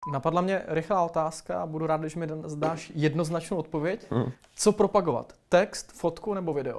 Napadla mě rychlá otázka a budu rád, když mi dáš jednoznačnou odpověď. Co propagovat? Text, fotku nebo video?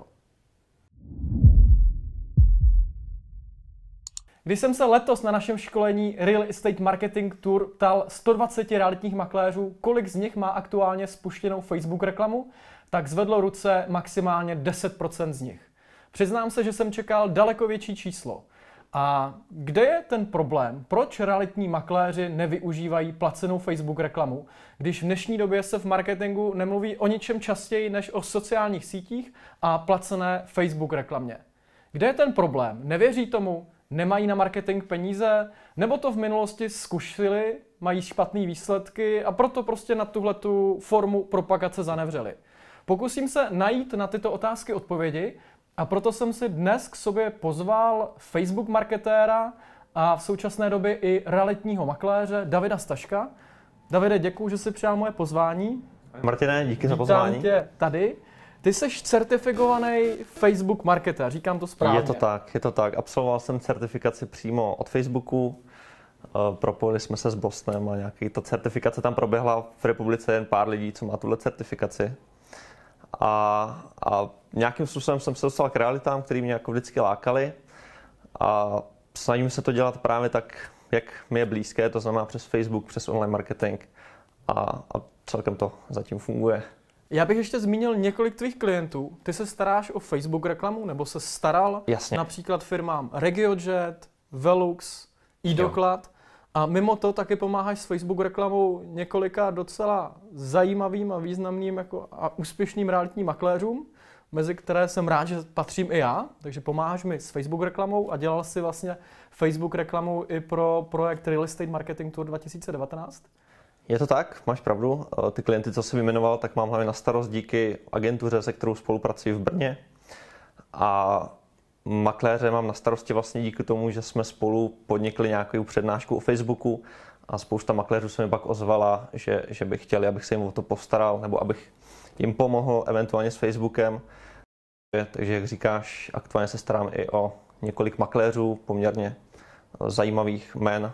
Když jsem se letos na našem školení Real Estate Marketing Tour ptal 120 realitních makléřů, kolik z nich má aktuálně spuštěnou Facebook reklamu, tak zvedlo ruce maximálně 10% z nich. Přiznám se, že jsem čekal daleko větší číslo. A kde je ten problém? Proč realitní makléři nevyužívají placenou Facebook reklamu, když v dnešní době se v marketingu nemluví o ničem častěji než o sociálních sítích a placené Facebook reklamě? Kde je ten problém? Nevěří tomu? Nemají na marketing peníze? Nebo to v minulosti zkusili, mají špatné výsledky a proto prostě na tuhletu formu propagace zanevřeli? Pokusím se najít na tyto otázky odpovědi, a proto jsem si dnes k sobě pozval Facebook marketéra a v současné době i realitního makléře Davida Staška. Davide, děkuju, že jsi přijal moje pozvání. Martine, díky za pozvání. Vítám tě tady. Ty jsi certifikovaný Facebook marketér, říkám to správně. Je to tak. Absolvoval jsem certifikaci přímo od Facebooku. Propojili jsme se s Bostonem a ta certifikace tam proběhla v republice jen pár lidí, co má tuhle certifikaci. A nějakým způsobem jsem se dostal k realitám, které mě jako vždycky lákaly a snažím se to dělat právě tak, jak mi je blízké, to znamená přes Facebook, přes online marketing a celkem to zatím funguje. Já bych ještě zmínil několik tvých klientů. Ty se staráš o Facebook reklamu, nebo se staral například firmám RegioJet, Velux, iDoklad. A mimo to taky pomáháš s Facebook reklamou několika docela zajímavým a významným a úspěšným realitním makléřům, mezi které jsem rád, že patřím i já. Takže pomáháš mi s Facebook reklamou a dělal si vlastně Facebook reklamu i pro projekt Real Estate Marketing Tour 2019. Je to tak, máš pravdu. Ty klienty, co jsi vyjmenoval, tak mám hlavně na starost díky agentuře, se kterou spolupracuji v Brně. A makléře mám na starosti vlastně díky tomu, že jsme spolu podnikli nějakou přednášku o Facebooku a spousta makléřů se mi pak ozvala, že by chtěli, abych se jim o to postaral nebo abych jim pomohl eventuálně s Facebookem. Takže jak říkáš, aktuálně se starám i o několik makléřů, poměrně zajímavých jmen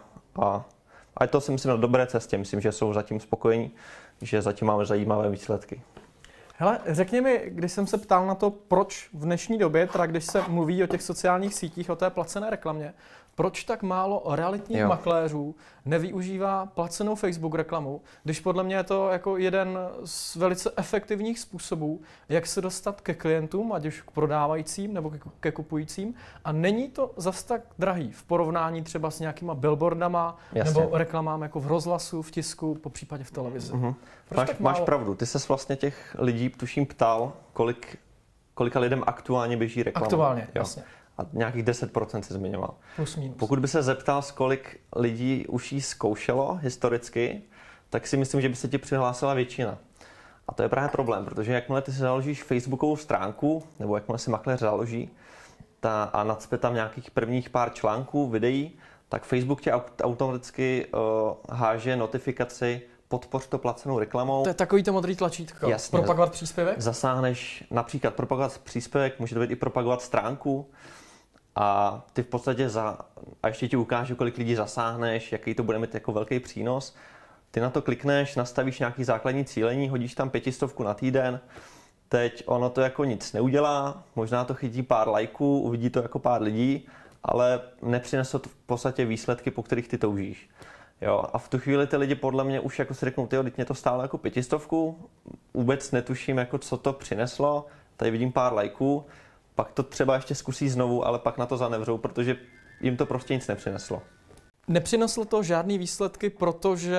a to si myslím na dobré cestě. Myslím, že jsou zatím spokojení, že zatím máme zajímavé výsledky. Hele, řekni mi, když jsem se ptal na to, proč v dnešní době, teda když se mluví o těch sociálních sítích, o té placené reklamě, proč tak málo realitních makléřů nevyužívá placenou Facebook reklamu, když podle mě je to jako jeden z velice efektivních způsobů, jak se dostat ke klientům, ať už k prodávajícím nebo ke kupujícím, a není to zas tak drahý v porovnání třeba s nějakýma billboardama nebo reklamám jako v rozhlasu, v tisku, popřípadě v televizi. Máš pravdu, ty ses vlastně těch lidí tuším ptal, kolika lidem aktuálně běží reklama. Aktuálně, jasně. A nějakých 10% si zmiňoval. Plus minus. Pokud by se zeptal, kolik lidí už jí zkoušelo historicky, tak si myslím, že by se ti přihlásila většina. A to je právě problém, protože jakmile ty si založíš Facebookovou stránku, nebo jakmile si makléř založí a nacpe tam nějakých prvních pár článků, videí, tak Facebook tě automaticky háže notifikaci podpoř to placenou reklamou. To je takový to modrý tlačítko. Jasně. Propagovat příspěvek? Zasáhneš například propagovat příspěvek, může to být i propagovat stránku a ty v podstatě a ještě ti ukážu, kolik lidí zasáhneš, jaký to bude mít jako velký přínos. Ty na to klikneš, nastavíš nějaký základní cílení, hodíš tam 500 na týden. Teď ono to jako nic neudělá, možná to chytí pár lajků, uvidí to jako pár lidí, ale nepřinese to v podstatě výsledky, po kterých ty toužíš. Jo, a v tu chvíli ty lidi podle mě už jako si řeknou, teď mě to stálo jako 500, vůbec netuším, jako co to přineslo, tady vidím pár lajků, pak to třeba ještě zkusí znovu, ale pak na to zanevřou, protože jim to prostě nic nepřineslo. Nepřineslo to žádný výsledky, protože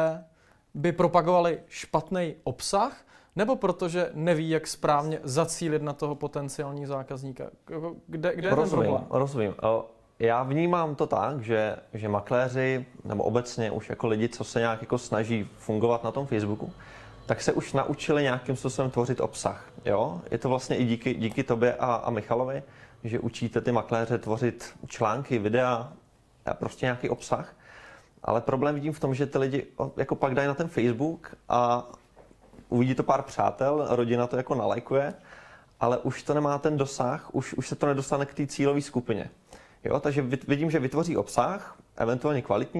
by propagovali špatný obsah, nebo protože neví, jak správně zacílit na toho potenciálního zákazníka? Kde je ten problém? Rozumím. Já vnímám to tak, že makléři, nebo obecně už jako lidi, co se nějak jako snaží fungovat na tom Facebooku, tak se už naučili nějakým způsobem tvořit obsah. Jo? Je to vlastně i díky tobě a Michalovi, že učíte ty makléře tvořit články, videa a prostě nějaký obsah. Ale problém vidím v tom, že ty lidi jako pak dají na ten Facebook a uvidí to pár přátel, rodina to jako nalajkuje, ale už to nemá ten dosah, už se to nedostane k té cílové skupině. Jo, takže vidím, že vytvoří obsah, eventuálně kvalitní,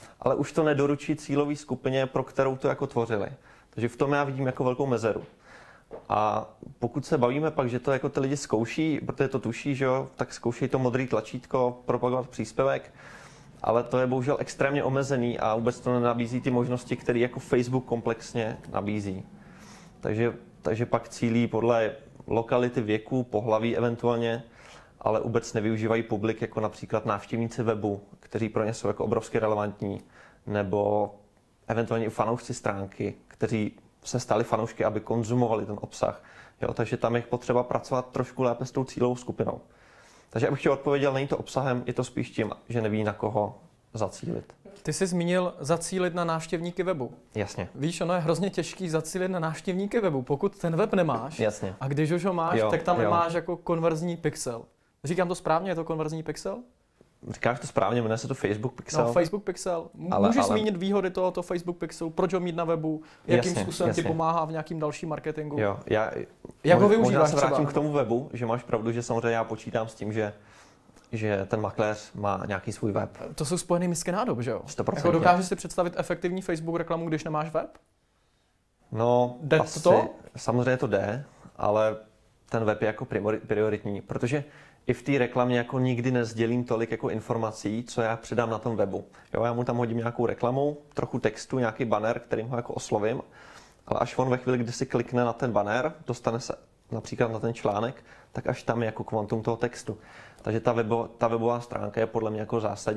ale už to nedoručí cílové skupině, pro kterou to jako tvořili. Takže v tom já vidím jako velkou mezeru. A pokud se bavíme pak, že to jako ty lidi zkouší, protože to tuší, že jo, tak zkouší to modré tlačítko, propagovat příspěvek, ale to je bohužel extrémně omezený a vůbec to nenabízí ty možnosti, které jako Facebook komplexně nabízí. Takže pak cílí podle lokality, věku, pohlaví eventuálně, ale vůbec nevyužívají publik jako například návštěvníci webu, kteří pro ně jsou jako obrovsky relevantní, nebo eventuálně i fanoušci stránky, kteří se stali fanoušky, aby konzumovali ten obsah. Jo, takže tam je potřeba pracovat trošku lépe s tou cílovou skupinou. Takže abych ti odpověděl, není to obsahem, je to spíš tím, že neví, na koho zacílit. Ty jsi zmínil zacílit na návštěvníky webu. Jasně. Víš, ono je hrozně těžký zacílit na návštěvníky webu, pokud ten web nemáš. Jasně. A když už ho máš, tak tam nemáš jako konverzní pixel. Říkám to správně, je to konverzní pixel? Říkáš to správně, jmenuje se to Facebook Pixel. No, Facebook Pixel. Můžeš zmínit výhody tohoto Facebook Pixelu, proč ho mít na webu, jakým způsobem ti pomáhá v nějakým dalším marketingu? Jo, jak ho využíváš? Možná se vrátím k tomu webu, že máš pravdu, že samozřejmě já počítám s tím, že ten makléř má nějaký svůj web. To jsou spojený misky nádob, že jo? 100%. Jako dokážeš si představit efektivní Facebook reklamu, když nemáš web? No, jde asi, to? Samozřejmě to jde, ale ten web je jako prioritní, protože i v té reklamě jako nikdy nezdělím tolik jako informací, co já předám na tom webu. Jo, já mu tam hodím nějakou reklamu, trochu textu, nějaký banner, kterým ho jako oslovím, ale až on ve chvíli, kdy si klikne na ten banner, dostane se například na ten článek, tak až tam je jako kvantum toho textu. Takže ta webová stránka je podle mě jako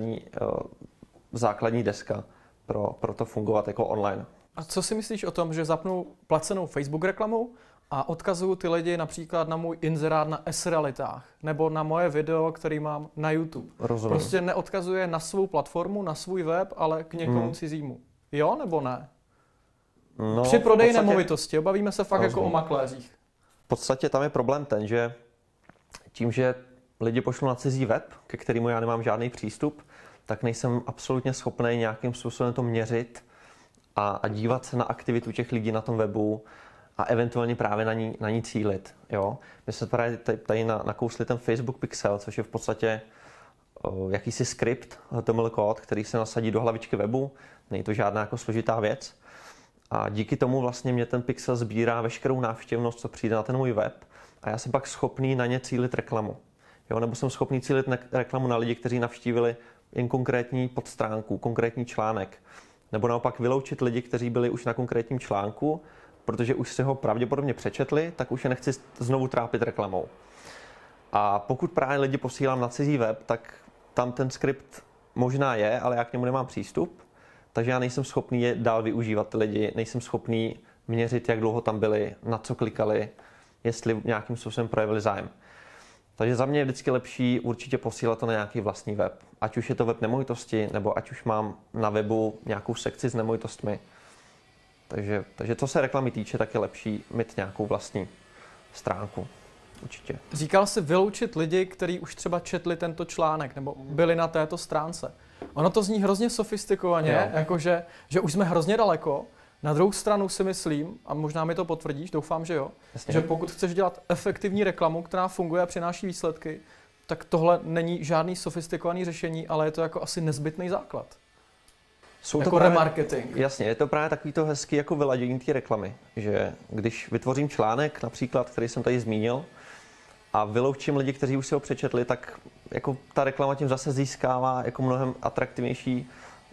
základní deska pro to fungovat jako online. A co si myslíš o tom, že zapnu placenou Facebook reklamu a odkazuju ty lidi například na můj inzerát na S-realitách nebo na moje video, který mám na YouTube? Rozumím. Prostě neodkazuje na svou platformu, na svůj web, ale k někomu cizímu. Jo nebo ne? No, při prodeji nemovitosti, bavíme se fakt jako o makléřích. V podstatě tam je problém ten, že tím, že lidi pošlu na cizí web, ke kterému já nemám žádný přístup, tak nejsem absolutně schopný nějakým způsobem to měřit a dívat se na aktivitu těch lidí na tom webu a eventuálně právě na ní cílit. Jo? My jsme tady nakousli ten Facebook Pixel, což je v podstatě jakýsi skript, HTML kód, který se nasadí do hlavičky webu. Není to žádná jako složitá věc. A díky tomu vlastně mě ten Pixel sbírá veškerou návštěvnost, co přijde na ten můj web, a já jsem pak schopný na ně cílit reklamu. Jo? Nebo jsem schopný cílit reklamu na lidi, kteří navštívili jen konkrétní podstránku, konkrétní článek. Nebo naopak vyloučit lidi, kteří byli už na konkrétním článku, protože už si ho pravděpodobně přečetli, tak už je nechci znovu trápit reklamou. A pokud právě lidi posílám na cizí web, tak tam ten skript možná je, ale já k němu nemám přístup, takže já nejsem schopný je dál využívat ty lidi, nejsem schopný měřit, jak dlouho tam byli, na co klikali, jestli nějakým způsobem projevili zájem. Takže za mě je vždycky lepší určitě posílat to na nějaký vlastní web. Ať už je to web nemovitosti, nebo ať už mám na webu nějakou sekci s nemovitostmi. Takže co se reklamy týče, tak je lepší mít nějakou vlastní stránku. Určitě. Říkal jsi vyloučit lidi, kteří už třeba četli tento článek, nebo byli na této stránce. Ono to zní hrozně sofistikovaně, jakože že už jsme hrozně daleko. Na druhou stranu si myslím, a možná mi to potvrdíš, doufám, že jo, Jasně. že pokud chceš dělat efektivní reklamu, která funguje a přináší výsledky, tak tohle není žádný sofistikovaný řešení, ale je to jako asi nezbytný základ. Jsou jako to právě, remarketing. Jasně, je to právě takový to hezký jako vyladění té reklamy, že když vytvořím článek například, který jsem tady zmínil, a vyloučím lidi, kteří už si ho přečetli, tak jako ta reklama tím zase získává jako mnohem atraktivnější,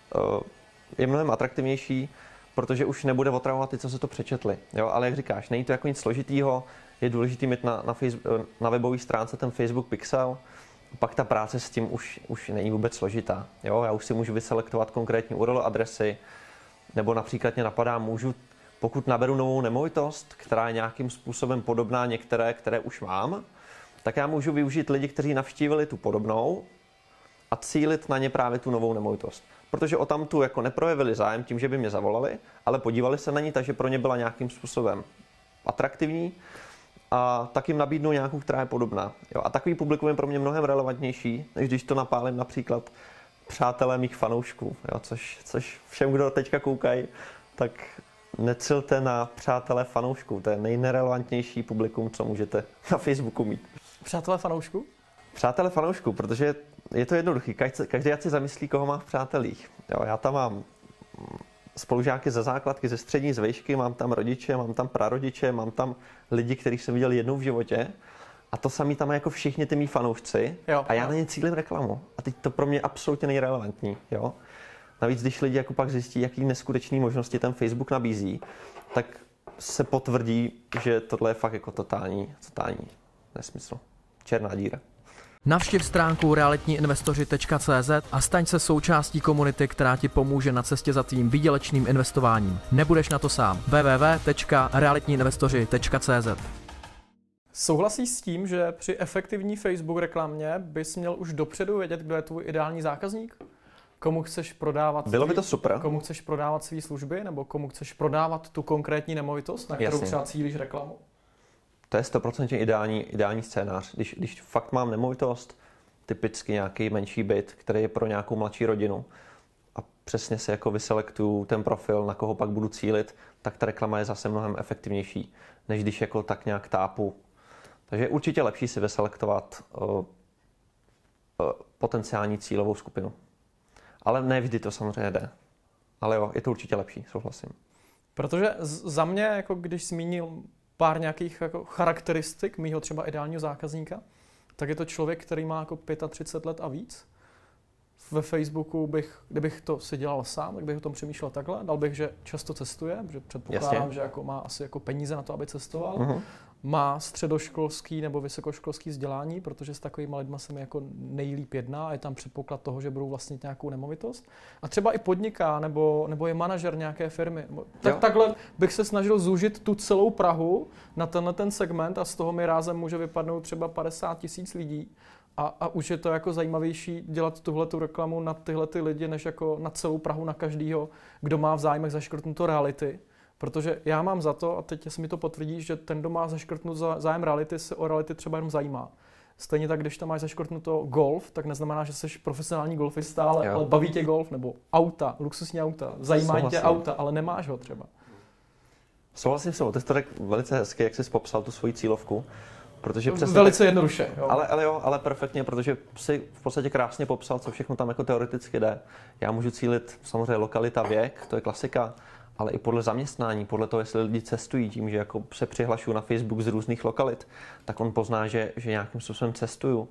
je mnohem atraktivnější, protože už nebude otravovat ty, co se to přečetli. Jo? Ale jak říkáš, není to jako nic složitýho, je důležité mít na webové stránce ten Facebook Pixel, pak ta práce s tím už není vůbec složitá. Jo? Já už si můžu vyselektovat konkrétní URL adresy, nebo například mě napadá, pokud naberu novou nemovitost, která je nějakým způsobem podobná některé, které už mám, tak já můžu využít lidi, kteří navštívili tu podobnou a cílit na ně právě tu novou nemovitost. Protože o tamtu jako neprojevili zájem tím, že by mě zavolali, ale podívali se na ní, takže pro ně byla nějakým způsobem atraktivní a tak jim nabídnou nějakou, která je podobná. Jo, a takový publikum je pro mě mnohem relevantnější, než když to napálím například přátelé mých fanoušků, jo, což všem, kdo teďka koukají, tak necilte na přátelé fanoušků. To je nejnerelevantnější publikum, co můžete na Facebooku mít. Přátelé fanoušků? Přátelé fanoušků, protože je to jednoduchý. Každý ať si zamyslí, koho má v přátelích. Jo, já tam mám spolužáky ze základky, ze střední, z vejšky, mám tam rodiče, mám tam prarodiče, mám tam lidi, kterých jsem viděl jednou v životě. A to samý tam jako všichni ty mý fanoušci. Jo, a já na ně cílím reklamu. A teď to pro mě absolutně nejrelevantní. Jo? Navíc, když lidi jako pak zjistí, jaký neskutečný možnosti ten Facebook nabízí, tak se potvrdí, že tohle je fakt jako totální nesmysl. Černá díra. Navštiv stránku realitniinvestoři.cz a staň se součástí komunity, která ti pomůže na cestě za tvým výdělečným investováním. Nebudeš na to sám. www.realitniinvestoři.cz. Souhlasíš s tím, že při efektivní Facebook reklamě bys měl už dopředu vědět, kdo je tvůj ideální zákazník? Komu chceš prodávat Bylo by to super. Komu chceš prodávat své služby, nebo komu chceš prodávat tu konkrétní nemovitost, na kterou třeba cílíš reklamu? To je 100% ideální scénář. Když fakt mám nemovitost, typicky nějaký menší byt, který je pro nějakou mladší rodinu a přesně si jako vyselektuju ten profil, na koho pak budu cílit, tak ta reklama je zase mnohem efektivnější, než když jako tak nějak tápu. Takže je určitě lepší si vyselektovat potenciální cílovou skupinu. Ale ne vždy to samozřejmě jde. Ale jo, je to určitě lepší, souhlasím. Protože za mě, jako když zmínil pár nějakých jako charakteristik mýho třeba ideálního zákazníka, tak je to člověk, který má jako 35 let a víc. Ve Facebooku kdybych to si dělal sám, tak bych o tom přemýšlel takhle. Dal bych, že často cestuje, protože předpokládám, že jako má asi jako peníze na to, aby cestoval. Uh-huh. Má středoškolský nebo vysokoškolský vzdělání, protože s takovými lidmi se mi jako nejlíp jedná a je tam předpoklad toho, že budou vlastnit nějakou nemovitost. A třeba i podniká nebo je manažer nějaké firmy. Takhle bych se snažil zúžit tu celou Prahu na ten segment a z toho mi rázem může vypadnout třeba 50 000 lidí. A už je to jako zajímavější dělat tuhletu reklamu na tyhle ty lidi, než jako na celou Prahu, na každýho, kdo má v zájmech zaškrtnuto reality. Protože já mám za to, a teď se mi to potvrdí, že ten, kdo má zaškrtnut zájem reality, se o reality třeba jenom zajímá. Stejně tak, když tam máš zaškrtnuto golf, tak neznamená, že jsi profesionální golfista, ale baví tě golf, nebo auta, luxusní auta, zajímají tě auta, ale nemáš ho třeba. Souhlasím s tím, ty jsi to řekl velice hezky, jak jsi popsal tu svoji cílovku. Protože přesně velice jednoduše. Jo. Ale perfektně, protože si v podstatě krásně popsal, co všechno tam jako teoreticky jde. Já můžu cílit samozřejmě lokalita, věk, to je klasika, ale i podle zaměstnání, podle toho, jestli lidi cestují tím, že jako se přihlašuju na Facebook z různých lokalit, tak on pozná, že nějakým způsobem cestuju.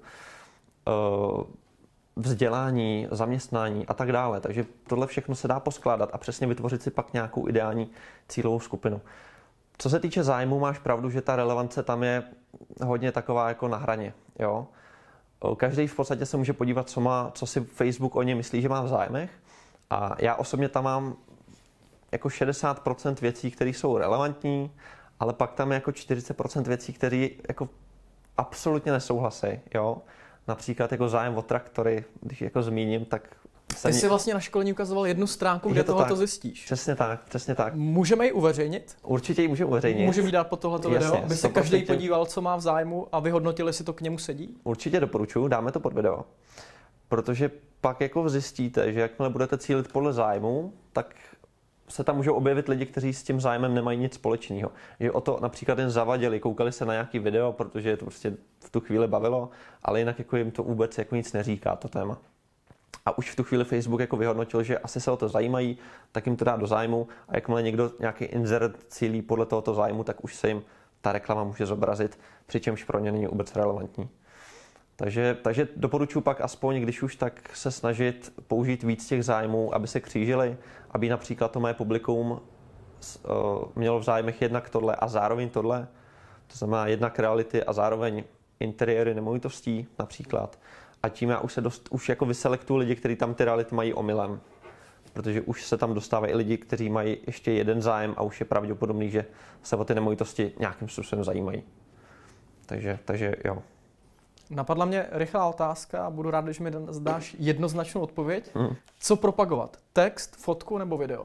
Vzdělání, zaměstnání a tak dále. Takže tohle všechno se dá poskládat a přesně vytvořit si pak nějakou ideální cílovou skupinu. Co se týče zájmu, máš pravdu, že ta relevance tam je hodně taková jako na hraně. Jo? Každý v podstatě se může podívat, co si Facebook o něm myslí, že má v zájmech. A já osobně tam mám jako 60% věcí, které jsou relevantní, ale pak tam je jako 40% věcí, které jako absolutně nesouhlasí. Jo? Například jako zájem o traktory, když jako zmíním, tak... Ty jsi vlastně na školení ukazoval jednu stránku, kde tohoto zjistíš. Přesně tak. Můžeme ji uveřejnit? Určitě ji můžeme uveřejnit. Můžeme jí dát pod tohleto video, aby se každý podíval, co má v zájmu a vyhodnotil, jestli to k němu sedí? Určitě doporučuji, dáme to pod video. Protože pak jako zjistíte, že jakmile budete cílit podle zájmu, tak se tam můžou objevit lidi, kteří s tím zájmem nemají nic společného. Že o to například jen zavaděli, koukali se na nějaký video, protože je to prostě v tu chvíli bavilo, ale jinak jako jim to vůbec jako nic neříká, to téma. A už v tu chvíli Facebook jako vyhodnotil, že asi se o to zajímají, tak jim to dá do zájmu a jakmile někdo nějaký insert cílí podle tohoto zájmu, tak už se jim ta reklama může zobrazit, přičemž pro ně není vůbec relevantní. Takže doporučuji pak aspoň, když už tak se snažit použít víc těch zájmů, aby se křížily, aby například to moje publikum mělo v zájmech jednak tohle a zároveň tohle, to znamená jednak reality a zároveň interiéry nemovitostí například. A tím já už jako vyselektuju lidi, kteří tam ty reality mají omylem. Protože už se tam dostávají i lidi, kteří mají ještě jeden zájem a už je pravděpodobný, že se o ty nemovitosti nějakým způsobem zajímají. Takže jo. Napadla mě rychlá otázka a budu rád, když mi dáš jednoznačnou odpověď. Co propagovat? Text, fotku nebo video?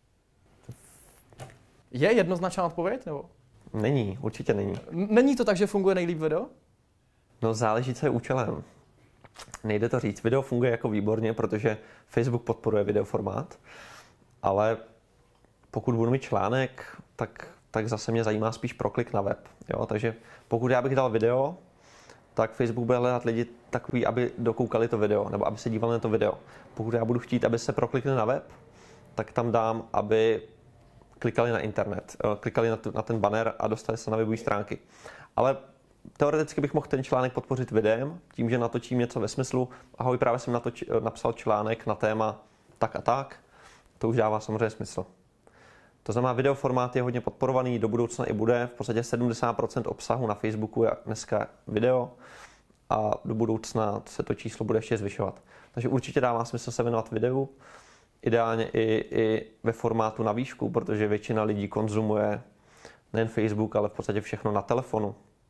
Je jednoznačná odpověď? Nebo? Není, určitě není. Není to tak, že funguje nejlíp video? No záleží, co je účelem. Nejde to říct. Video funguje jako výborně, protože Facebook podporuje videoformát, ale pokud budu mít článek, tak zase mě zajímá spíš proklik na web. Jo? Takže pokud já bych dal video, tak Facebook bude hledat lidi takový, aby dokoukali to video, nebo aby se dívali na to video. Pokud já budu chtít, aby se proklikli na web, tak tam dám, aby klikali na internet, klikali na ten banner a dostali se na webové stránky. Ale teoreticky bych mohl ten článek podpořit videem, tím, že natočím něco ve smyslu, ahoj, právě jsem napsal článek na téma tak a tak, to už dává samozřejmě smysl. To znamená, videoformát je hodně podporovaný, do budoucna i bude. V podstatě 70% obsahu na Facebooku je dneska video a do budoucna se to číslo bude ještě zvyšovat. Takže určitě dává smysl se věnovat videu, ideálně i ve formátu na výšku, protože většina lidí konzumuje nejen Facebook, ale v podstatě všechno na telefonu.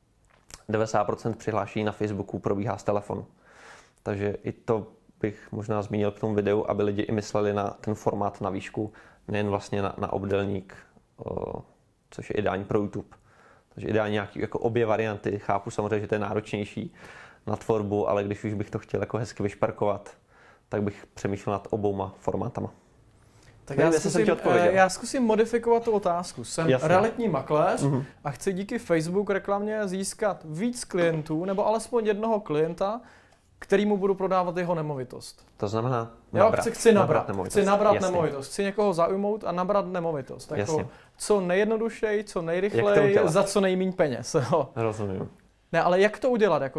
90% přihlášení na Facebooku probíhá z telefonu. Takže i to bych možná zmínil k tomu videu, aby lidi i mysleli na ten formát na výšku, nejen vlastně na obdélník, což je ideální pro YouTube. Takže ideálně nějaký jako obě varianty. Chápu samozřejmě, že to je náročnější na tvorbu, ale když už bych to chtěl jako hezky vyšparkovat, tak bych přemýšlel nad obouma formátama. Tak já zkusím modifikovat tu otázku. Jsem realitní makléř a chci díky Facebook reklamě získat víc klientů, nebo alespoň jednoho klienta, kterýmu budu prodávat jeho nemovitost. To znamená chci nabrat nemovitost. Chci někoho zaujmout a nabrat nemovitost. Jako co nejjednodušeji, co nejrychleji, za co nejméně peněz. Rozumím. Ne, ale jak to udělat? Jako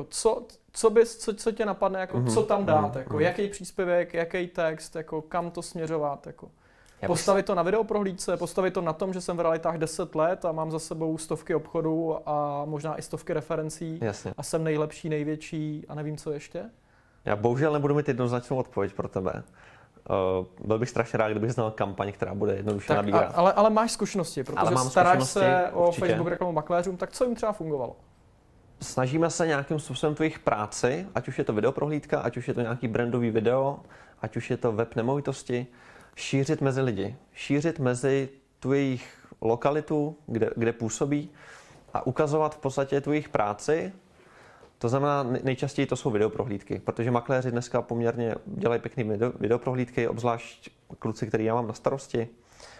co tě napadne? Jako, co tam dát? Jako, jaký příspěvek, jaký text? Jako, kam to směřovat? Jako, postavit to na videoprohlídce, postavit to na tom, že jsem v realitách 10 let a mám za sebou stovky obchodů a možná i stovky referencí. Jasně. A jsem nejlepší, největší a nevím, co ještě? Já bohužel nebudu mít jednoznačnou odpověď pro tebe. Byl bych strašně rád, kdybych znal kampaň, která bude jednoduše nabírat. Ale máš zkušenosti, protože staráš se o Facebook reklamu makléřům, tak co jim třeba fungovalo? Snažíme se nějakým způsobem tu jejich práci, ať už je to videoprohlídka, ať už je to nějaký brandový video, ať už je to web nemovitosti, šířit mezi lidi, šířit mezi tu jejich lokalitu, kde působí a ukazovat v podstatě tu jejich práci. To znamená, nejčastěji to jsou videoprohlídky, protože makléři dneska poměrně dělají pěkný videoprohlídky, obzvlášť kluci, který já mám na starosti.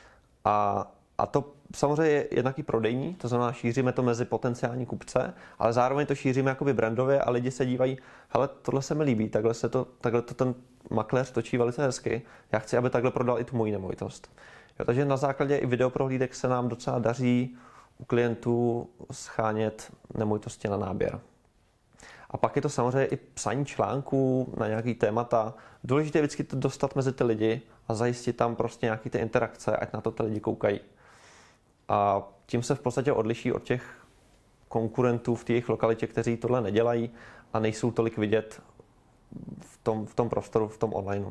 A to samozřejmě je jednak i prodejní, to znamená, šíříme to mezi potenciální kupce, ale zároveň to šíříme jakoby brandově a lidi se dívají, hele, tohle se mi líbí, takhle to ten makléř točí velice hezky, já chci, aby takhle prodal i tu moji nemovitost. Jo, takže na základě i videoprohlídek se nám docela daří u klientů schánět nemovitosti na náběr. A pak je to samozřejmě i psaní článků na nějaký témata. Důležité je vždycky to dostat mezi ty lidi a zajistit tam prostě nějaký ty interakce, ať na to ty lidi koukají. A tím se v podstatě odliší od těch konkurentů v té jejich lokalitě, kteří tohle nedělají a nejsou tolik vidět v tom prostoru, v tom onlineu.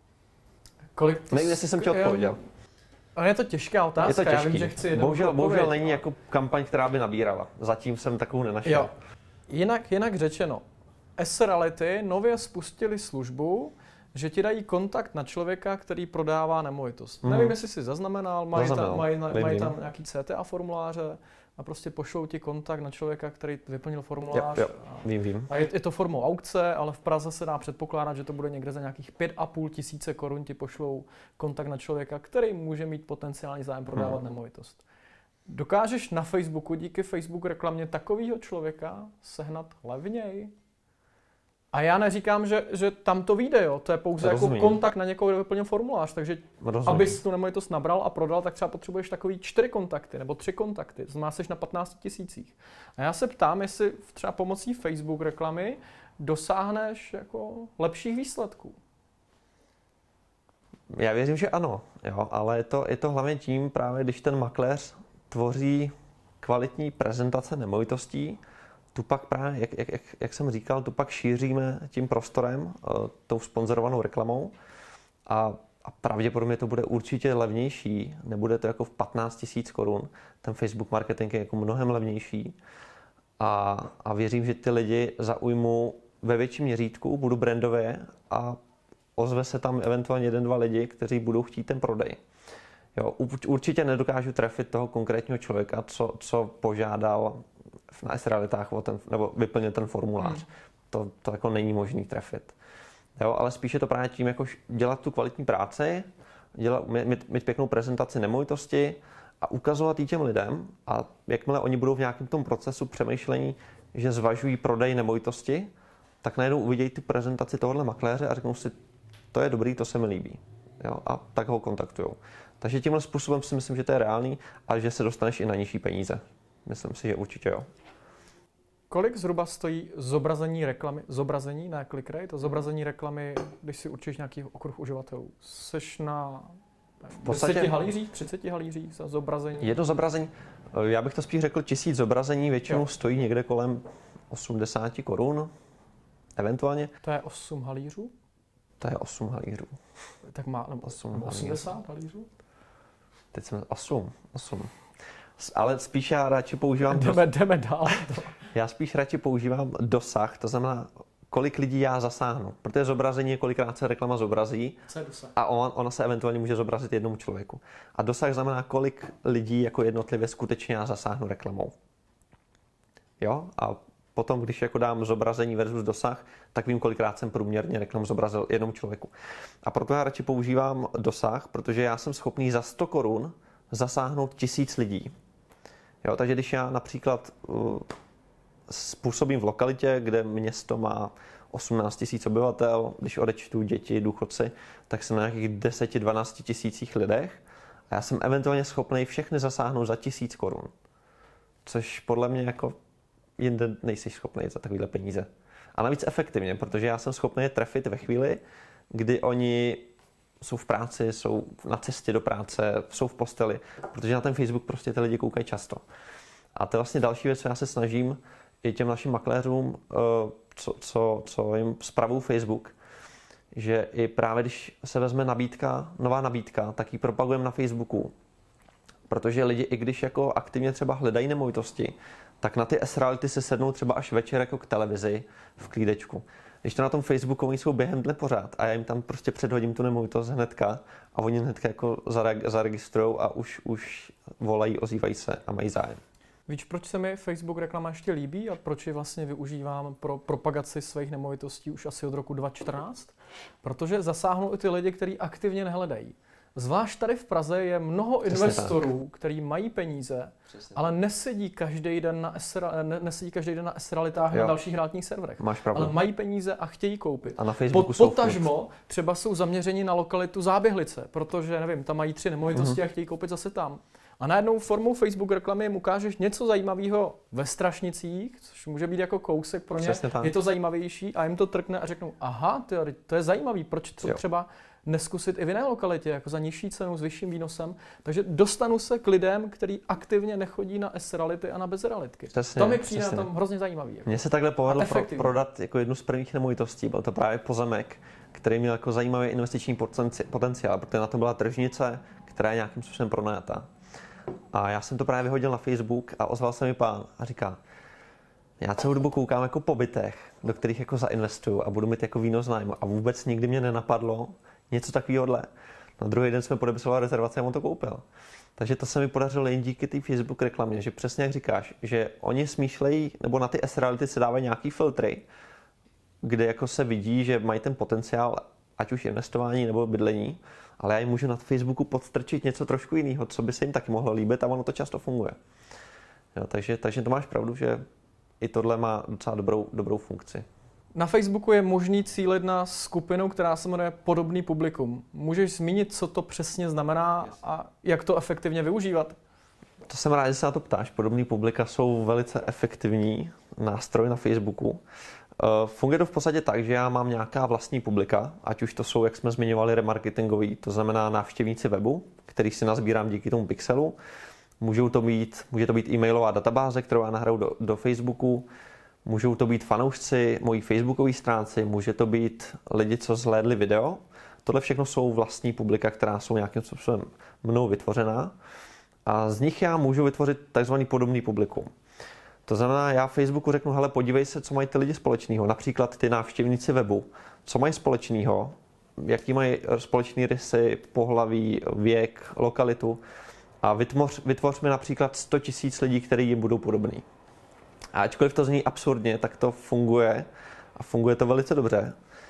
Nevím, jestli jsem ti odpověděl. Ale je to těžká otázka, je to těžký. Já vím, že chci bohužel není jako kampaň, která by nabírala. Zatím jsem takovou nenašel. Jo. Jinak řečeno, S-Reality nově spustili službu, že ti dají kontakt na člověka, který prodává nemovitost. Nevím, jestli jsi zaznamenal, mají tam nějaký CTA formuláře a prostě pošlou ti kontakt na člověka, který vyplnil formulář. Jo, vím. A je to formou aukce, ale v Praze se dá předpokládat, že to bude někde za nějakých 5,5 tisíce korun ti pošlou kontakt na člověka, který může mít potenciální zájem prodávat nemovitost. Dokážeš na Facebooku díky Facebook reklamě takového člověka sehnat levněji? A já neříkám, že tam to vyjde, jo. To je pouze jako kontakt na někoho, kdo vyplnil formulář. Takže abys tu nemovitost nabral a prodal, tak třeba potřebuješ takový 4 kontakty nebo 3 kontakty. To znamená, jsi na 15 tisících. A já se ptám, jestli třeba pomocí Facebook reklamy dosáhneš jako lepších výsledků. Já věřím, že ano, jo, ale je to hlavně tím právě, když ten makléř tvoří kvalitní prezentace nemovitostí, tu pak právě, jak jsem říkal, tu pak šíříme tím prostorem, tou sponzorovanou reklamou a pravděpodobně to bude určitě levnější, nebude to jako v 15 000 korun, ten Facebook marketing je jako mnohem levnější a věřím, že ty lidi zaujmu ve větším měřítku, budu brandové a ozve se tam eventuálně 1-2 lidi, kteří budou chtít ten prodej. Jo, určitě nedokážu trefit toho konkrétního člověka, co požádal na S-Realitách nebo vyplnil ten formulář. To jako není možný trefit. Jo, ale spíše to právě tím, jako dělat tu kvalitní práci, mít pěknou prezentaci nemovitosti a ukazovat ji těm lidem a jakmile oni budou v nějakém tom procesu přemýšlení, že zvažují prodej nemovitosti, tak najednou uvidějí tu prezentaci tohohle makléře a řeknou si, to je dobrý, to se mi líbí. Jo? A tak ho kontaktujou. Takže tímhle způsobem si myslím, že to je reálný a že se dostaneš i na nižší peníze. Myslím si, že určitě jo. Kolik zhruba stojí zobrazení reklamy, zobrazení, ne click rate, zobrazení reklamy, když si určíš nějaký okruh uživatelů? Seš na 10 halířích, 30 halířích za zobrazení? Jedno zobrazení, já bych to spíš řekl 1000 zobrazení, většinou stojí někde kolem 80 korun, eventuálně. To je 8 halířů? To je 8 halířů. Tak má 80 halířů? Teď jsme 8. Ale spíš já radši používám... Jdeme dál. Já spíš radši používám dosah, to znamená, kolik lidí já zasáhnu. Protože zobrazení je kolikrát se reklama zobrazí a ona se eventuálně může zobrazit jednomu člověku. A dosah znamená, kolik lidí jako jednotlivě skutečně já zasáhnu reklamou. Jo? A potom, když jako dám zobrazení versus dosah, tak vím, kolikrát jsem průměrně reklamu zobrazil jednomu člověku. A proto já radši používám dosah, protože já jsem schopný za 100 korun zasáhnout 1000 lidí. Jo? Takže když já například způsobím v lokalitě, kde město má 18 000 obyvatel, když odečtu děti, důchodci, tak jsem na nějakých 10-12 tisících lidech a já jsem eventuálně schopný všechny zasáhnout za 1000 korun. Což podle mě jako jinde nejsi schopný za takovýhle peníze. A navíc efektivně, protože já jsem schopný je trefit ve chvíli, kdy oni jsou v práci, jsou na cestě do práce, jsou v posteli, protože na ten Facebook prostě ty lidi koukají často. A to je vlastně další věc, co já se snažím i těm našim makléřům, co jim spravují Facebook, že i právě když se vezme nová nabídka, tak ji propagujeme na Facebooku. Protože lidi, i když jako aktivně třeba hledají nemovitosti, tak na ty S-reality se sednou třeba až večer jako k televizi v klídečku. Když to na tom Facebooku oni jsou během dne pořád a já jim tam prostě předhodím tu nemovitost hnedka a oni hnedka jako zaregistrujou a už volají, ozývají se a mají zájem. Víš, proč se mi Facebook reklama ještě líbí a proč ji vlastně využívám pro propagaci svých nemovitostí už asi od roku 2014? Protože zasáhnou i ty lidi, kteří aktivně nehledají. Zvlášť tady v Praze je mnoho investorů, kteří mají peníze, ale nesedí každý den na S-realitách na dalších realitních serverech. Máš pravdu. Ale mají peníze a chtějí koupit. A na Facebooku jsou potažmo třeba jsou zaměřeni na lokalitu Záběhlice, protože nevím, tam mají 3 nemovitosti a chtějí koupit zase tam. A najednou formou Facebook reklamy jim ukážeš něco zajímavého ve Strašnicích, což může být jako kousek pro ně. Je to zajímavější a jim to trkne a řeknou, aha, to je zajímavý, proč to třeba neskusit i v jiné lokalitě, jako za nižší cenu, s vyšším výnosem. Takže dostanu se k lidem, kteří aktivně nechodí na S-reality a na bezrealitky. To mi přijde na tom hrozně zajímavý. Jako. Mně se takhle povedlo prodat jako jednu z prvních nemovitostí. Byl to právě pozemek, který měl jako zajímavý investiční potenciál, protože na to byla tržnice, která je nějakým způsobem pronajatá. A já jsem to právě vyhodil na Facebook a ozval se mi pán a říká, já celou dobu koukám jako po bytech, do kterých jako zainvestuju a budu mít jako výnos nájmu a vůbec nikdy mě nenapadlo něco takového. Na druhý den jsme podepisovali rezervaci a on to koupil. Takže to se mi podařilo jen díky té Facebook reklamě, že přesně jak říkáš, že oni smýšlejí, nebo na ty S-reality se dávají nějaký filtry, kde jako se vidí, že mají ten potenciál, ať už investování nebo bydlení, ale já jim můžu na Facebooku podstrčit něco trošku jiného, co by se jim taky mohlo líbit a ono to často funguje. Jo, takže to máš pravdu, že i tohle má docela dobrou funkci. Na Facebooku je možný cílit na skupinu, která se jmenuje podobný publikum. Můžeš zmínit, co to přesně znamená a jak to efektivně využívat? To jsem rád, že se na to ptáš. Podobný publika jsou velice efektivní nástroj na Facebooku. Funguje to v podstatě tak, že já mám nějaká vlastní publika, ať už to jsou, jak jsme zmiňovali, remarketingový, to znamená návštěvníci webu, který si nazbírám díky tomu pixelu. Může to být e-mailová databáze, kterou já nahraju do Facebooku. Můžou to být fanoušci mojí facebookové stránce, může to být lidi, co zhlédli video. Tohle všechno jsou vlastní publika, která jsou nějakým způsobem mnou vytvořená. A z nich já můžu vytvořit takzvaný podobný publikum. To znamená, já Facebooku řeknu, hele, podívej se, co mají ty lidi společného. Například ty návštěvníci webu. Co mají společného? Jaký mají společný rysy, pohlaví, věk, lokalitu. A vytvoř mi například 100 000 lidí, kteří jim budou podobný. A ačkoliv to zní absurdně, tak to funguje a funguje to velice dobře.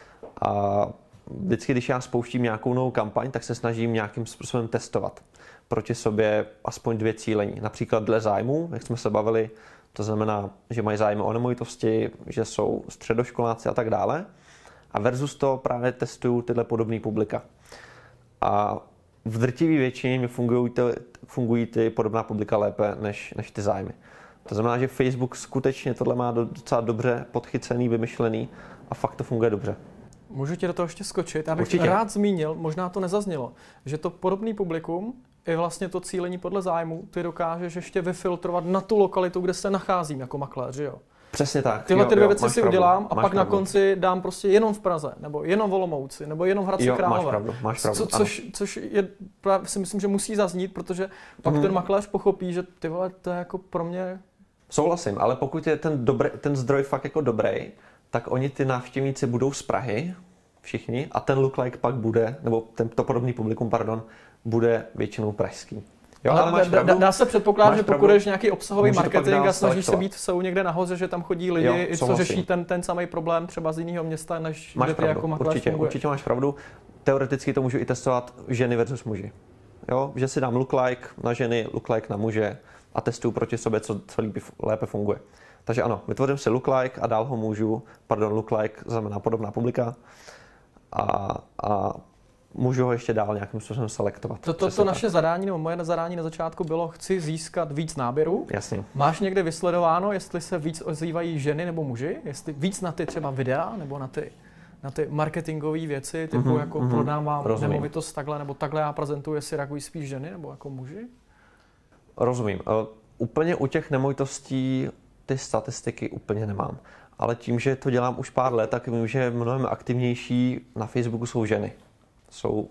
A vždycky, když já spouštím nějakou novou kampaň, tak se snažím nějakým způsobem testovat proti sobě aspoň 2 cílení. Například dle zájmu, jak jsme se bavili, To znamená, že mají zájem o nemovitosti, že jsou středoškoláci a tak dále. A versus to právě testují tyhle podobné publika. A v drtivé většině mi fungují ty podobná publika lépe než ty zájmy. To znamená, že Facebook skutečně tohle má docela dobře podchycený, vymyšlený a fakt to funguje dobře. Můžu ti do toho ještě skočit? Já bych rád zmínil, možná to nezaznělo, že to podobný publikum i vlastně to cílení podle zájmu, ty dokážeš ještě vyfiltrovat na tu lokalitu, kde se nacházím jako makléř, jo? Přesně tak. Tyhle ty dvě věci si udělám a pak na konci dám prostě jenom v Praze, nebo jenom v Olomouci, nebo jenom v Hradci Králové. Máš pravdu. Což je, si myslím, že musí zaznít, protože pak ten makléř pochopí, že ty vole, to je jako pro mě... Souhlasím, ale pokud je ten zdroj fakt jako dobrý, tak oni ty návštěvníci budou z Prahy, všichni, a ten lookalike pak bude, nebo to podobný publikum, bude většinou pražský. Jo, ale dá se předpokládat, že pokud jdeš nějaký obsahový marketing a snažíš se být v SEO někde nahoře, že tam chodí lidi, co řeší ten samý problém třeba z jiného města, než kde ty jako makléř funguješ. Určitě máš pravdu. Teoreticky to můžu i testovat ženy versus muži. Jo, že si dám lookalike na ženy, lookalike na muže a testuju proti sobě, co lépe funguje. Takže ano, vytvořím si lookalike a dál ho lookalike znamená podobná publika a můžu ho ještě dál nějakým způsobem selektovat. To naše zadání, nebo moje zadání na začátku bylo, chci získat víc náběrů. Jasně. Máš někde vysledováno, jestli se víc ozývají ženy nebo muži? Jestli víc na ty třeba videa, nebo na ty marketingové věci, typu jako prodávám nemovitost takhle, nebo takhle já prezentuji, jestli reagují spíš ženy nebo jako muži? Rozumím. Úplně u těch nemovitostí ty statistiky úplně nemám. Ale tím, že to dělám už pár let, tak vím, že mnohem aktivnější na Facebooku jsou ženy. Jsou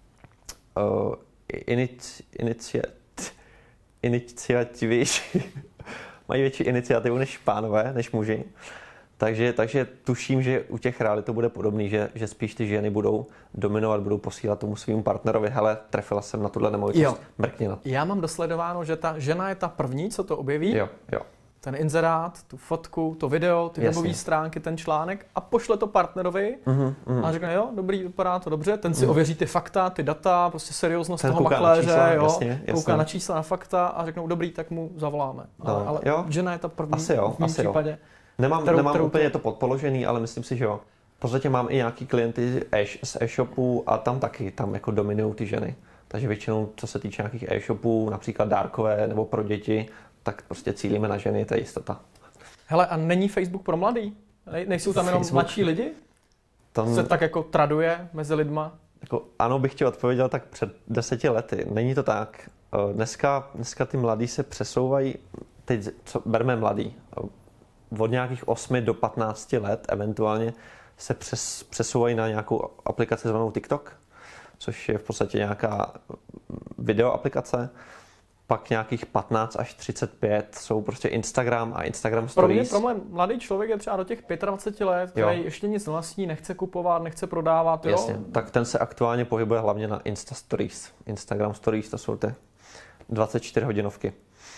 iniciativější, mají větší iniciativu než pánové, než muži. Takže tuším, že u těch realit to bude podobný, že spíš ty ženy budou dominovat, budou posílat tomu svým partnerovi, hele, trefila jsem na tuhle nemovitost, mrkni na to. Já mám dosledováno, že ta žena je ta první, co to objeví. Jo. Ten inzerát, tu fotku, to video, ty webové stránky, ten článek a pošle to partnerovi a řekne, jo, dobrý, vypadá to dobře, ten si ověří ty fakta, ty data, prostě serióznost toho makléře, kouká na čísla, na fakta a řeknou, dobrý, tak mu zavoláme. Ale žena je ta první v mém případě. Nemám úplně to podpoložený, ale myslím si, že jo. V podstatě mám i nějaký klienty z e-shopů a tam jako dominují ty ženy. Takže většinou, co se týče nějakých e-shopů, například dárkové nebo pro děti, tak prostě cílíme na ženy, to je jistota. Hele, a není Facebook pro mladý? Nejsou tam jenom mladší lidi? Se tak jako traduje mezi lidma? Jako, ano, bych ti odpověděl tak před 10 lety. Není to tak. Dneska ty mladí se přesouvají, teď co berme mladý, od nějakých 8 do 15 let eventuálně se přesouvají na nějakou aplikaci zvanou TikTok, což je v podstatě nějaká video aplikace. Pak nějakých 15 až 35 jsou prostě Instagram a Instagram Stories. Pro mě mladý člověk je třeba do těch 25 let, který ještě nic nevlastní, nechce kupovat, nechce prodávat. Jo? Jasně, tak ten se aktuálně pohybuje hlavně na Insta Stories. Instagram Stories, to jsou ty 24 hodinovky.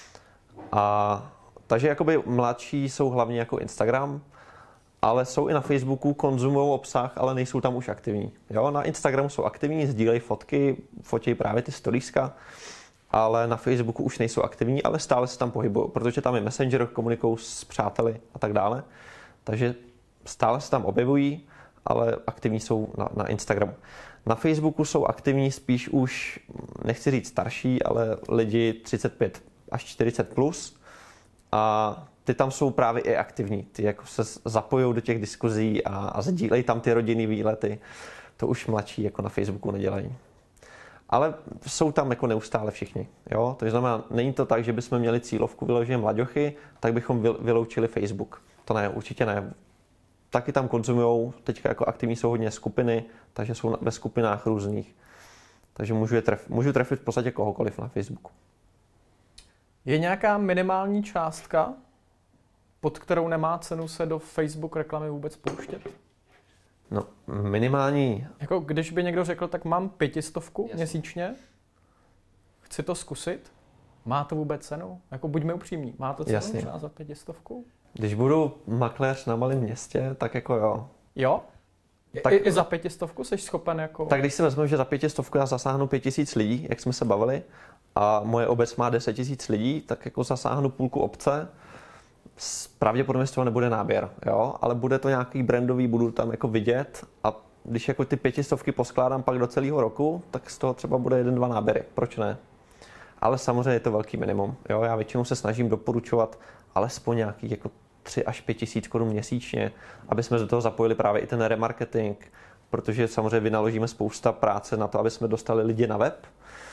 Takže jakoby mladší jsou hlavně jako Instagram, ale jsou i na Facebooku, konzumují obsah, ale nejsou tam už aktivní. Jo? Na Instagramu jsou aktivní, sdílejí fotky, fotí právě ty storieska, ale na Facebooku už nejsou aktivní, ale stále se tam pohybují, protože tam je Messenger, komunikují s přáteli a tak dále. Takže stále se tam objevují, ale aktivní jsou na Instagramu. Na Facebooku jsou aktivní spíš už, nechci říct starší, ale lidi 35 až 40 plus. A ty tam jsou právě i aktivní. Ty jako se zapojují do těch diskuzí a sdílejí tam ty rodinný výlety. To už mladší jako na Facebooku nedělají. Ale jsou tam jako neustále všichni. Jo? To znamená, není to tak, že bychom měli cílovku vyloženě mlaďochy, tak bychom vyloučili Facebook. To ne, určitě ne. Taky tam konzumujou, teďka jako aktivní jsou hodně skupiny, takže jsou ve skupinách různých. Takže můžu trefit v podstatě kohokoliv na Facebooku. Je nějaká minimální částka, pod kterou nemá cenu se do Facebook reklamy vůbec pouštět? No, minimální... Jako když by někdo řekl, tak mám 500 měsíčně, chci to zkusit, má to vůbec cenu? Jako buďme upřímní, má to cenu třeba za 500? Když budu makléř na malém městě, tak jako jo. Jo? Tak, I za 500 jsi schopen jako... Tak když si vezmu, že za 500 já zasáhnu 5000 lidí, jak jsme se bavili, a moje obec má 10 000 lidí, tak jako zasáhnu půlku obce pravděpodobně z toho nebude náběr, jo? Ale bude to nějaký brandový, budu tam jako vidět a když jako ty 500 poskládám pak do celého roku, tak z toho třeba bude 1-2 náběry, proč ne? Ale samozřejmě je to velký minimum, jo? Já většinou se snažím doporučovat alespoň nějaký jako 3 až 5 tisíc korun měsíčně, aby jsme do toho zapojili právě i ten remarketing, protože samozřejmě vynaložíme spousta práce na to, aby jsme dostali lidi na web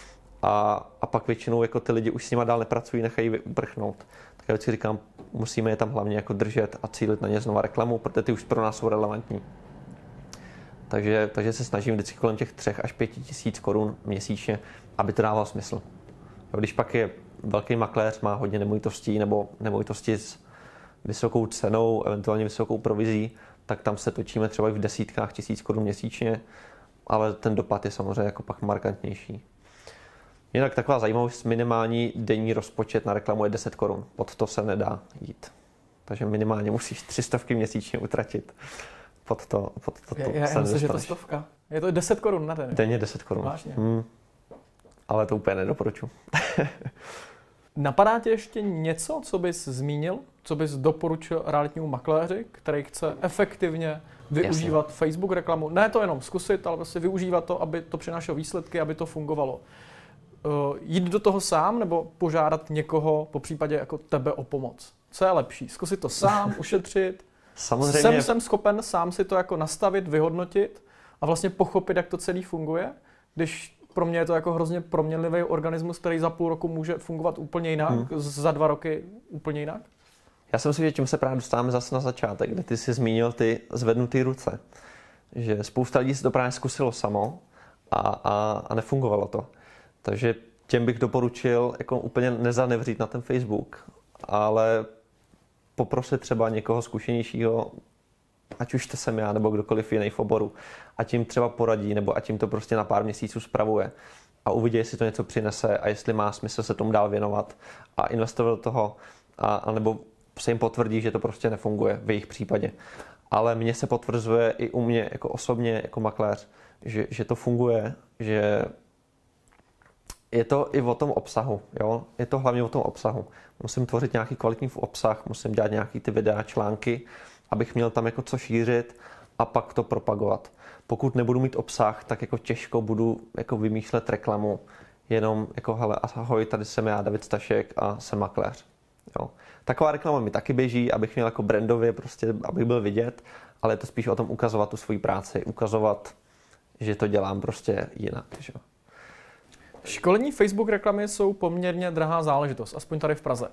a pak většinou jako ty lidi už s nima dál nepracují, nechají uprchnout. Tak já vždycky říkám, musíme je tam hlavně jako držet a cílit na ně znova reklamu, protože ty už pro nás jsou relevantní. Takže se snažím vždycky kolem těch 3 až 5 tisíc korun měsíčně, aby to dávalo smysl. Když pak je velký makléř, má hodně nemovitostí nebo nemovitosti s vysokou cenou, eventuálně vysokou provizí, tak tam se točíme třeba i v desítkách tisíc korun měsíčně, ale ten dopad je samozřejmě jako pak markantnější. Jinak taková zajímavost, minimální denní rozpočet na reklamu je 10 korun. Pod to se nedá jít. Takže minimálně musíš 300 měsíčně utratit. Pod to já myslím, že to 100. Je to 10 korun na den. Denně 10 korun. Vážně. Ale to úplně nedoporučuji. Napadá tě ještě něco, co bys zmínil, co bys doporučil realitnímu makléři, který chce efektivně využívat Jasně. Facebook reklamu? Ne to jenom zkusit, ale prostě využívat to, aby to přinášelo výsledky, aby to fungovalo. Jít do toho sám nebo požádat někoho, po případě jako tebe, o pomoc? Co je lepší? Zkusit to sám, ušetřit? Samozřejmě. Jsem schopen sám si to jako nastavit, vyhodnotit a vlastně pochopit, jak to celý funguje, když pro mě je to jako hrozně proměnlivý organismus, který za půl roku může fungovat úplně jinak, za 2 roky úplně jinak? Já si myslím, že tím se právě dostáváme zase na začátek, kde ty jsi zmínil ty zvednuté ruce. Že spousta lidí si to právě zkusilo samo a nefungovalo to. Takže těm bych doporučil jako úplně nezanevřít na ten Facebook, ale poprosit třeba někoho zkušenějšího, ať už to jsem já nebo kdokoliv jiný v oboru, a tím třeba poradí, nebo ať jim to prostě na pár měsíců spravuje a uvidí, jestli to něco přinese a jestli má smysl se tomu dál věnovat a investovat do toho, a nebo se jim potvrdí, že to prostě nefunguje v jejich případě. Ale mně se potvrzuje i u mě jako osobně, jako makléř, že to funguje, že je to i o tom obsahu, jo? Je to hlavně o tom obsahu. Musím tvořit nějaký kvalitní obsah, musím dělat nějaký ty videa, články, abych měl tam jako co šířit a pak to propagovat. Pokud nebudu mít obsah, tak jako těžko budu jako vymýšlet reklamu, jenom jako hele, ahoj, tady jsem já, David Stašek a jsem makléř. Jo. Taková reklama mi taky běží, abych měl jako brandově, prostě, abych byl vidět, ale je to spíš o tom ukazovat tu svoji práci, ukazovat, že to dělám prostě jinak. Že? Školení Facebook reklamy jsou poměrně drahá záležitost, aspoň tady v Praze.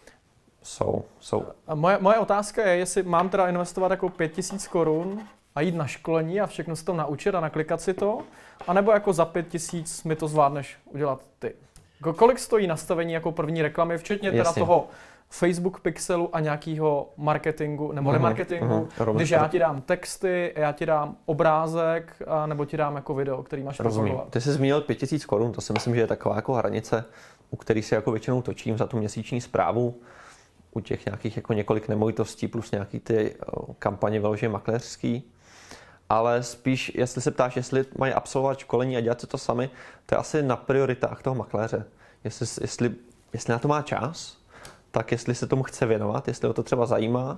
Jsou. A moje otázka je, jestli mám teda investovat jako 5 000 korun a jít na školení a všechno se to naučit a naklikat si to, anebo jako za 5 000 mi to zvládneš udělat ty. Kolik stojí nastavení jako první reklamy, včetně teda toho Facebook pixelu a nějakého marketingu nebo remarketingu, když já ti dám texty, já ti dám obrázek, nebo ti dám jako video, který máš propagovat. Ty jsi zmínil 5 000 korun, to si myslím, že je taková jako hranice, u který si jako většinou točím za tu měsíční správu, u těch nějakých jako několik nemovitostí plus nějaký ty kampaně vyloženě makléřský. Ale spíš, jestli se ptáš, jestli mají absolvovat školení a dělat si to sami, to je asi na prioritách toho makléře. Jestli na to má čas, tak jestli se tomu chce věnovat, jestli ho to třeba zajímá,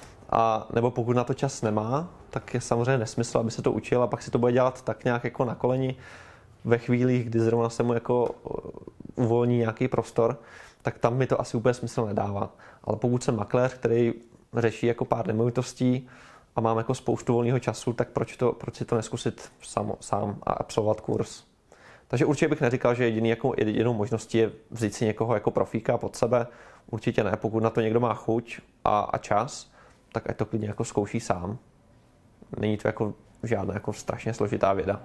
a nebo pokud na to čas nemá, tak je samozřejmě nesmysl, aby se to učil a pak si to bude dělat tak nějak jako na koleni ve chvílích, kdy zrovna se mu jako uvolní nějaký prostor, tak tam mi to asi úplně smysl nedává. Ale pokud jsem makléř, který řeší jako pár nemovitostí a mám jako spoustu volného času, tak proč si to neskusit sám a absolvovat kurz. Takže určitě bych neříkal, že jedinou možností je vzít si někoho jako profíka pod sebe. Určitě ne, pokud na to někdo má chuť a čas, tak ať to klidně jako zkouší sám. Není to jako žádná jako strašně složitá věda.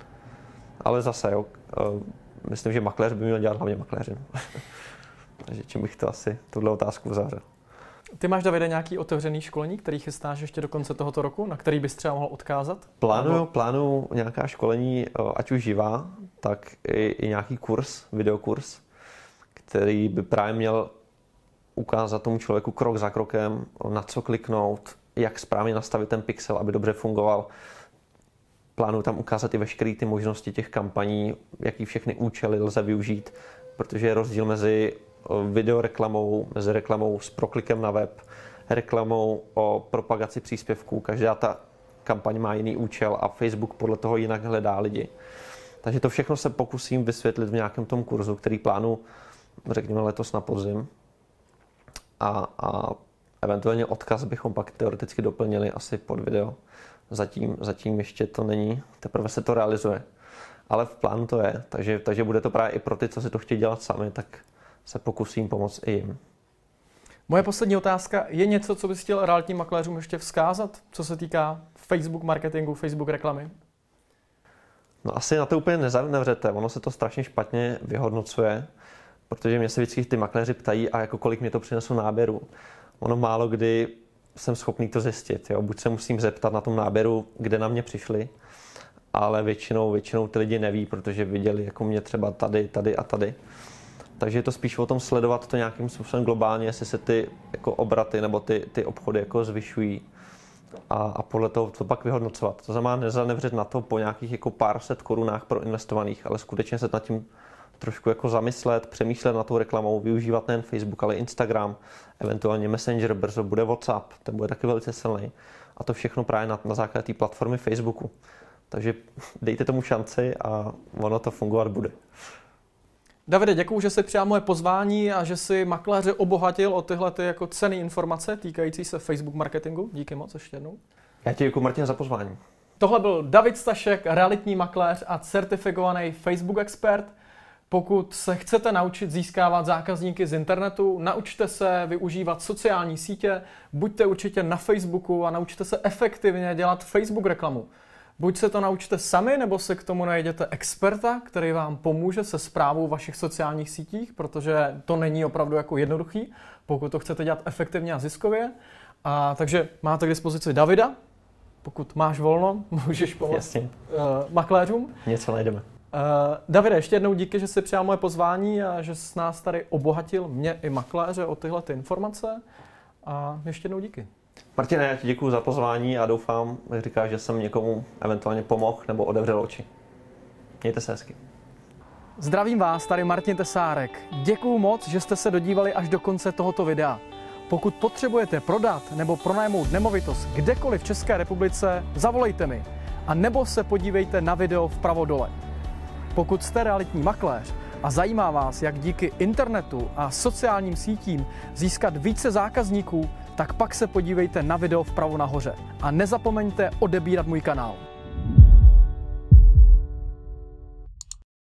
Ale zase, jo, myslím, že makléř by měl dělat hlavně makléřinu. Takže čím bych to asi tuhle otázku uzavřel. Ty máš, Davide, nějaký otevřený školení, který chystáš ještě do konce tohoto roku, na který bys třeba mohl odkázat? Plánuju nějaká školení, ať už živá, tak i nějaký kurz, videokurs, který by právě měl ukázat tomu člověku krok za krokem, na co kliknout, jak správně nastavit ten pixel, aby dobře fungoval. Plánuju tam ukázat i veškeré ty možnosti těch kampaní, jaký všechny účely lze využít, protože je rozdíl mezi videoreklamou, mezi reklamou s proklikem na web, reklamou o propagaci příspěvků. Každá ta kampaň má jiný účel a Facebook podle toho jinak hledá lidi. Takže to všechno se pokusím vysvětlit v nějakém tom kurzu, který plánu, řekněme, letos na podzim. A eventuálně odkaz bychom pak teoreticky doplnili asi pod video. Zatím ještě to není, teprve se to realizuje. Ale v plánu to je, takže bude to právě i pro ty, co si to chtějí dělat sami, tak se pokusím pomoct i jim. Moje poslední otázka, je něco, co bys chtěl realitním makléřům ještě vzkázat, co se týká Facebook marketingu, Facebook reklamy? No asi na to úplně nezavřete, ono se to strašně špatně vyhodnocuje, protože mě se vždycky ty makléři ptají, a jako kolik mě to přineslo náběru. Ono málo kdy jsem schopný to zjistit, jo? Buď se musím zeptat na tom náběru, kde na mě přišli, ale většinou ty lidi neví, protože viděli jako mě třeba tady a tady. Takže je to spíš o tom sledovat to nějakým způsobem globálně, jestli se ty jako obraty nebo ty obchody jako zvyšují a podle toho to pak vyhodnocovat. To znamená nezanevřet na to po nějakých jako pár set korunách pro investovaných, ale skutečně se nad tím trošku jako zamyslet, přemýšlet nad tou reklamou, využívat nejen Facebook, ale Instagram, eventuálně Messenger, brzo bude WhatsApp, ten bude taky velice silný. A to všechno právě na základě té platformy Facebooku. Takže dejte tomu šanci a ono to fungovat bude. Davide, děkuju, že jsi přijal moje pozvání a že jsi makléře obohatil o tyhle jako cenné informace týkající se Facebook marketingu. Díky moc ještě jednou. Já ti děkuji, Martin, za pozvání. Tohle byl David Stašek, realitní makléř a certifikovaný Facebook expert. Pokud se chcete naučit získávat zákazníky z internetu, naučte se využívat sociální sítě, buďte určitě na Facebooku a naučte se efektivně dělat Facebook reklamu. Buď se to naučte sami, nebo se k tomu najděte experta, který vám pomůže se správou vašich sociálních sítích, protože to není opravdu jako jednoduchý, pokud to chcete dělat efektivně a ziskově. Takže máte k dispozici Davida, pokud máš volno, můžeš pomoct makléřům. Něco najdeme. Davide, ještě jednou díky, že jsi přijal moje pozvání a že jsi nás tady obohatil, mě i makléře, o tyhle ty informace. A ještě jednou díky. Martine, já ti děkuji za pozvání a doufám, jak říkáš, že jsem někomu eventuálně pomohl nebo otevřel oči. Mějte se hezky. Zdravím vás, tady Martin Tesárek. Děkuju moc, že jste se dodívali až do konce tohoto videa. Pokud potřebujete prodat nebo pronajmout nemovitost kdekoliv v České republice, zavolejte mi. A nebo se podívejte na video vpravo dole. Pokud jste realitní makléř a zajímá vás, jak díky internetu a sociálním sítím získat více zákazníků, tak pak se podívejte na video vpravo nahoře. A nezapomeňte odebírat můj kanál.